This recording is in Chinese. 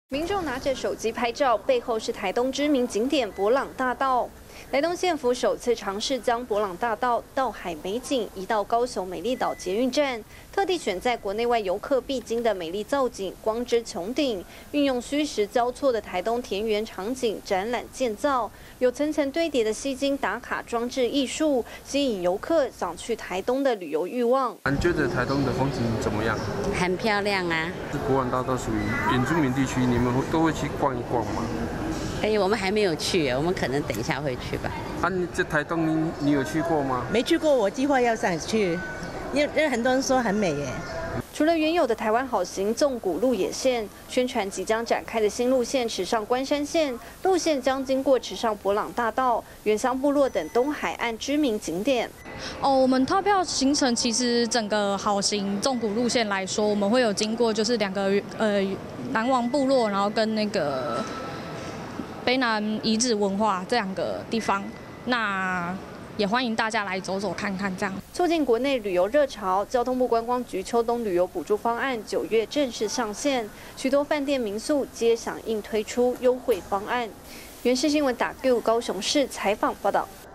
民众拿着手机拍照，背后是台东知名景点伯朗大道。台东县府首次尝试将伯朗大道到海美景移到高雄美丽岛捷运站，特地选在国内外游客必经的美丽造景光之穹顶，运用虚实交错的台东田园场景展览建造，有层层堆叠的吸睛打卡装置艺术，吸引游客想去台东的旅游欲望。 你觉得台东的风景怎么样？ 很漂亮啊！ 这伯朗大道属于原住民地区，你们都会去逛一逛吗？ 我们还没有去，我们可能等一下会去吧。 你这台东你有去过吗？ 没去过，我计划要上去，因为很多人说很美耶。 除了原有的台湾好行纵谷路野线，宣传即将展开的新路线池上关山线，路线将经过池上伯朗大道、原乡部落等东海岸知名景点。 我们套票行程其实整个好行纵谷路线来说，我们会有经过就是2个南王部落，然后跟那个卑南遗址文化这2个地方。那也欢迎大家来走走看看，这样促进国内旅游热潮。交通部观光局秋冬旅游补助方案9月正式上线，许多饭店民宿皆响应推出优惠方案。原视新闻打 Q 高雄市采访报道。